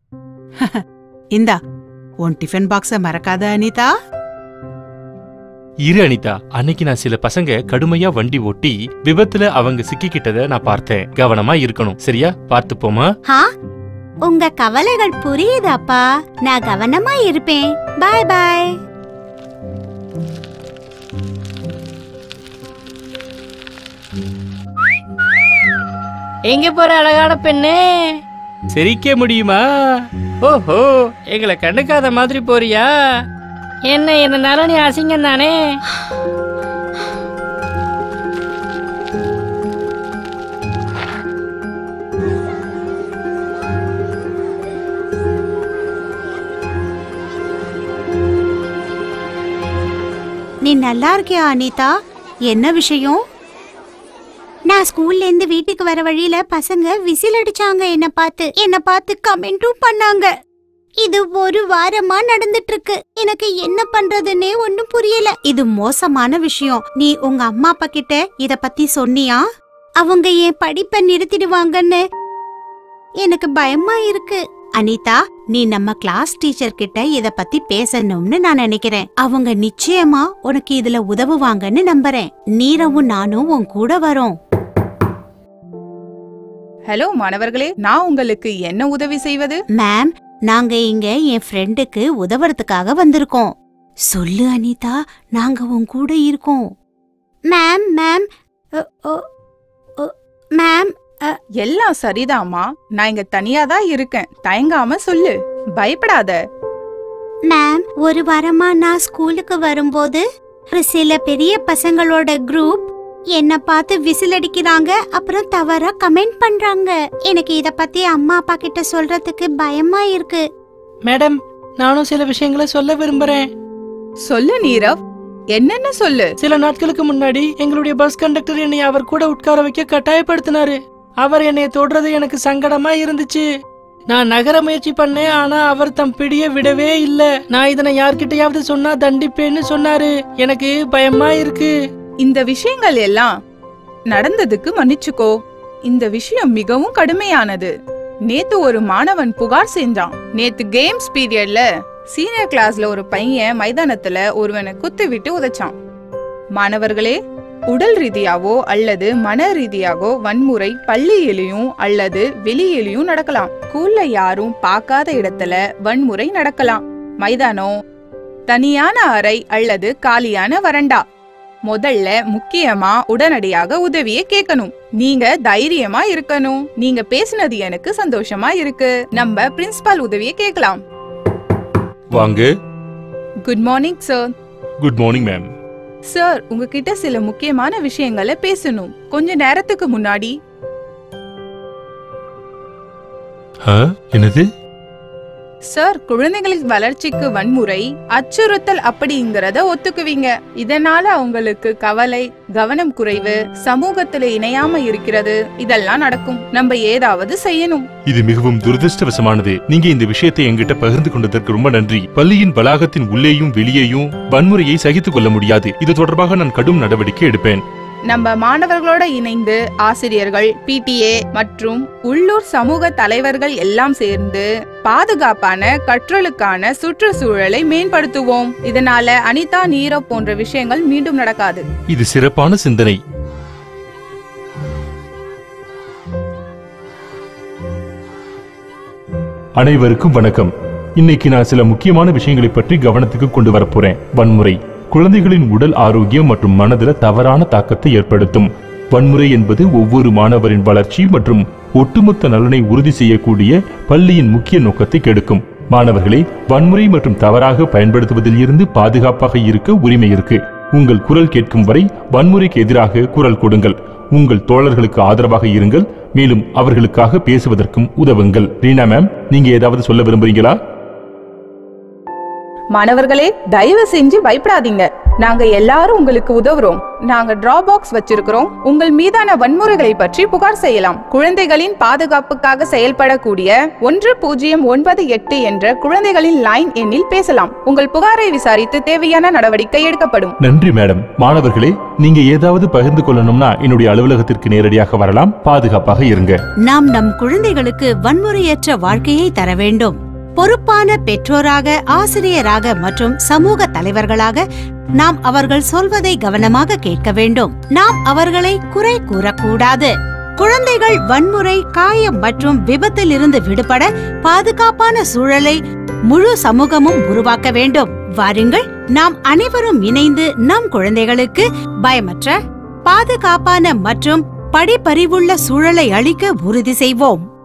இந்தா உன் டிஃபன் பாக்ஸ மறக்காத அனிதா. இரு அனிதா, அன்னைக்கு நான் சில பசங்க கடுமையா வண்டி ஓட்டி விபத்துல அவங்க சிக்கிக்கிட்டத நான் பார்த்தேன். கவனமா இருக்கணும், சரியா? பார்த்து போமா. உங்க கவலைகள் புரியுதாப்பா, நான் கவனமா இருப்பேன். பாய் பாய். எங்க போற அழகான பெண்ணே? சிரிக்க முடியுமா? ஓஹோ, எங்களை கண்டுக்காத மாதிரி போறியா? என்ன நீ அசிங்கம் தானே? நீ நல்லா இருக்கியா அனிதா? என்ன விஷயம்? நான் ஸ்கூல்ல இருந்து வீட்டுக்கு வர வழியில பசங்க விசில் அடிச்சாங்க. என்ன பார்த்து கமெண்ட்டும் பண்ணாங்க. இது ஒரு வாரமா நடந்துட்டு இருக்கு. எனக்கு என்ன பண்றதுன்னே ஒண்ணும் புரியல. இது மோசமான விஷயம். நீ உங்க அம்மா அப்பா கிட்ட இத பத்தி சொன்னியா? அவங்க என் படிப்பை நிறுத்திடுவாங்கன்னு எனக்கு பயமா இருக்கு. அனிதா, நீ நம்ம கிளாஸ் டீச்சர் கிட்ட இத பத்தி பேசணும்னு நான் நினைக்கிறேன். அவங்க நிச்சயமா உனக்கு இதுல உதவுவாங்கன்னு நம்புறேன். நீரவும் நானும் உன் கூட வரோம். ஹலோ மாணவர்களே, நான் உங்களுக்கு என்ன உதவி செய்வது? மேம், நாங்க இங்க என் ஃப்ரெண்டுக்கு உதவுறதுக்காக வந்திருக்கோம். சொல்லு அனிதா, நாங்க உன் கூட இருக்கோம். மேம் மேம் மேம் எல்லாம் சரிதாம்மா. நான் இங்க தனியா தான் இருக்கேன். தயங்காம சொல்லு, பயப்படாத. மேம், ஒரு வாரமா நான் ஸ்கூலுக்கு வரும்போது ஒரு சில பெரிய பசங்களோட குரூப் என்ன பார்த்து விசில் அடிக்கிறாங்க, அப்புறம் தவறா கமெண்ட் பண்றாங்க. எனக்கு இத பத்தி அம்மா அப்பா கிட்ட சொல்றதுக்கு பயமா இருக்கு. மேடம், நானும் சில விஷயங்களை சொல்ல விரும்புறேன். சொல்லு நீரவ், என்னன்னு சொல்லு. சில நாட்களுக்கு முன்னாடி எங்களுடைய பஸ் கண்டக்டர் என்னை அவர் கூட உட்கார வைக்க கட்டாயப்படுத்தினாரு. அவர் என்னை தொடுறது எனக்கு சங்கடமா இருந்துச்சு. நான் நகர முயற்சி பண்ணேன், ஆனா அவர் தம் பிடிய விடவே இல்ல. நான் இதனை யார்கிட்டயாவது சொன்னா தண்டிப்பேன்னு சொன்னாரு. எனக்கு பயமா இருக்கு. இந்த விஷயங்கள் எல்லாம் நடந்ததுக்கு மன்னிச்சுக்கோ. இந்த விஷயம் மிகவும் கடுமையானது. நேத்து ஒரு மாணவன் புகார் செஞ்சான். நேத்து கேம்ஸ் பீரியட்ல சீனியர் கிளாஸ்ல ஒரு பையன் மைதானத்துல ஒருவனை குத்து விட்டு உதைச்சான். மாணவர்களே, உடல் ரீதியாவோ அல்லது மன ரீதியாகவோ வன்முறை பள்ளியிலையும் அல்லது வெளியிலையும் நடக்கலாம். ஸ்கூல்ல யாரும் பார்க்காத இடத்துல வன்முறை நடக்கலாம். மைதானம், தனியான அறை அல்லது காலியான வரண்டா. முதல்ல முக்கியமா உடனடியாக உதவியை கேட்கணும். நீங்க தைரியமா இருக்கணும். நீங்க பேசினது எனக்கு சந்தோஷமா இருக்கு. நம்ம பிரின்சிபால் உதவியை கேட்கலாம். வாங்க. Good morning sir. Good morning ma'am. Sir, உங்ககிட்ட சில முக்கியமான விஷயங்களை பேசணும். கொஞ்ச நேரத்துக்கு முன்னாடி. என்னது சார், குழந்தைகளின் வளர்ச்சிக்கு வன்முறை, அச்சுறுத்தல் அப்படிங்கறத ஒத்துக்குவீங்க. இதனால அவங்களுக்கு கவலை, கவனம் குறைவு, சமூகத்துல இணையாம இருக்கிறது, இதெல்லாம் நடக்கும். நம்ம ஏதாவது செய்யணும். இது மிகவும் துரதிருஷ்டவசமானது. நீங்க இந்த விஷயத்தை என்கிட்ட பகிர்ந்து கொண்டதற்கு ரொம்ப நன்றி. பள்ளியின் வளாகத்தின் உள்ளேயும் வெளியேயும் வன்முறையை சகித்துக் கொள்ள முடியாது. இது தொடர்பாக நான் கடும் நடவடிக்கை எடுப்பேன். நம்ம மாணவர்களோட இணைந்து ஆசிரியர்கள், PTA மற்றும் உள்ளூர் சமூக தலைவர்கள் எல்லாம் சேர்ந்து பாதுகாப்பான கற்றலுக்கான சுற்றுச்சூழலை மேம்படுத்துவோம். இதனால அனிதா, நீரவ் போன்ற விஷயங்கள் மீண்டும் நடக்காது. இது சிறப்பான சிந்தனை. அனைவருக்கும் வணக்கம். இன்னைக்கு நான் சில முக்கியமான விஷயங்களை பற்றி கவனத்துக்கு கொண்டு வரப்போறேன். வன்முறை குழந்தைகளின் உடல் ஆரோக்கியம் மற்றும் மனதில் தவறான தாக்கத்தை ஏற்படுத்தும். வன்முறை என்பது ஒவ்வொரு மாணவரின் வளர்ச்சி மற்றும் ஒட்டுமொத்த நலனை உறுதி செய்யக்கூடிய பள்ளியின் முக்கிய நோக்கத்தை கெடுக்கும். மாணவர்களே, வன்முறை மற்றும் தவறாக பயன்படுத்துவதில் இருந்து பாதுகாப்பாக இருக்க உரிமை இருக்கு. உங்கள் குரல் கேட்கும் வரை வன்முறைக்கு எதிராக குரல் கொடுங்கள். உங்கள் தோழர்களுக்கு ஆதரவாக இருங்கள். மேலும் அவர்களுக்காக பேசுவதற்கும் உதவுங்கள். ரீனா மேம், நீங்க ஏதாவது சொல்ல விரும்புறீங்களா? மாணவர்களே, தயவு செஞ்சு பயப்படாதீங்க. நாங்க எல்லாரும் உங்களுக்கு உதவுறோம். நாங்க டிராப் பாக்ஸ் வச்சிருக்கிறோம். உங்கள் மீதான வன்முறைகளை பற்றி புகார் செய்யலாம். குழந்தைகளின் பாதுகாப்புக்காக செயல்படக்கூடிய 1098 என்ற குழந்தைகளின் லைன் எண்ணில் பேசலாம். உங்கள் புகாரை விசாரித்து தேவையான நடவடிக்கை எடுக்கப்படும். நன்றி மேடம். மாணவர்களே, நீங்க ஏதாவது பகிர்ந்து கொள்ளணும்னா என்னுடைய அலுவலகத்திற்கு நேரடியாக வரலாம். பாதுகாப்பாக இருங்க. நாம் நம் குழந்தைகளுக்கு வன்முறையற்ற வாழ்க்கையை தர வேண்டும். பொறுப்பான பெற்றோராக, ஆசிரியராக மற்றும் சமூக தலைவர்களாக நாம் அவர்கள் சொல்வதை கவனமாக கேட்க வேண்டும். நாம் அவர்களை குறை கூறக்கூடாது. குழந்தைகள் வன்முறை, காயம் மற்றும் விபத்தில் இருந்து விடுபட பாதுகாப்பான சூழலை முழு சமூகமும் உருவாக்க வேண்டும். வாருங்கள், நாம் அனைவரும் இணைந்து நம் குழந்தைகளுக்கு பயமற்ற, பாதுகாப்பான மற்றும் படிப்பறிவுள்ள சூழலை அளிக்க உறுதி செய்வோம்.